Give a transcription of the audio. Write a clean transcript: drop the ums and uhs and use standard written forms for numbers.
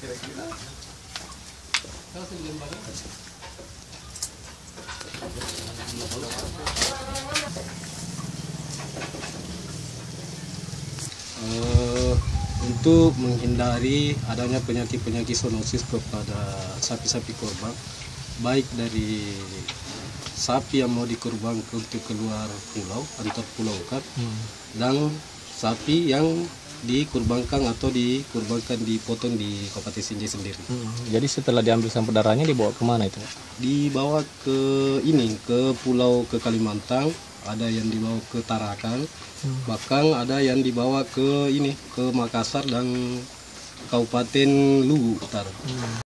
kira-kira. Untuk menghindari adanya penyakit-penyakit zoonosis kepada sapi-sapi korban, baik dari sapi yang mau dikorbankan untuk keluar pulau, antar pulau kan, dan sapi yang dikurbankan atau dikurbankan dipotong di Kabupaten Sinjai sendiri. Jadi setelah diambil sampel darahnya dibawa kemana itu? Dibawa ke pulau ke Kalimantan, ada yang dibawa ke Tarakan, bahkan ada yang dibawa ke Makassar dan Kabupaten Luwu Utara.